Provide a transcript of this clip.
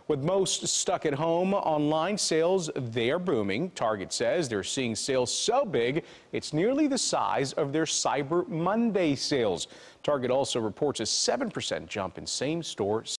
With most stuck at home, online sales, they are booming. Target says they're seeing sales so big, it's nearly the size of their Cyber Monday sales. Target also reports a 7% jump in same-store